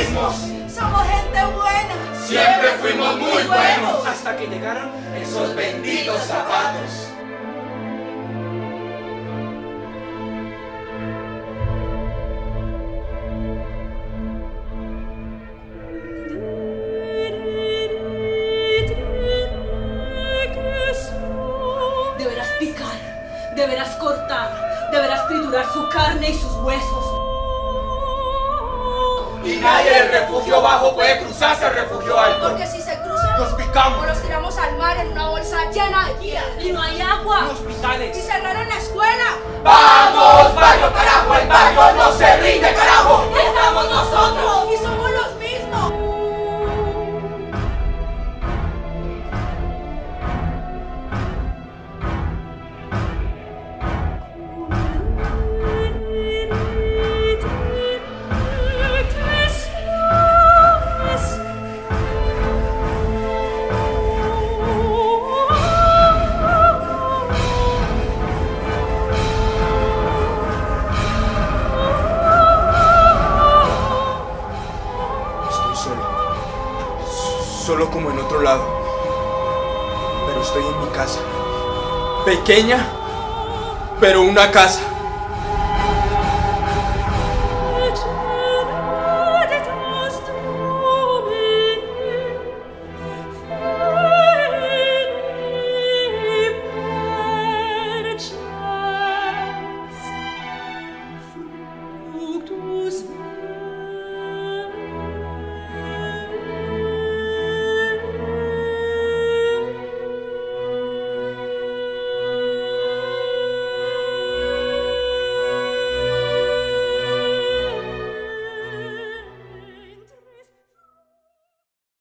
mismos. Somos gente buena. Siempre fuimos muy buenos. Hasta que llegaron Esos benditos zapatos. Deberás picar, deberás cortar, deberás triturar su carne y sus huesos. Y nadie del refugio bajo puede cruzarse al refugio alto. Porque si se cruzan, Los picamos. o los tiramos al mar en una bolsa llena de guías. Y no hay agua. hospitales. Y cerraron la escuela. ¡Vamos, barrio, carajo! ¡El barrio no se rinde, carajo! ¡Estamos nosotros! Y somos los mismos. Solo como en otro lado, pero estoy en mi casa, pequeña, pero una casa.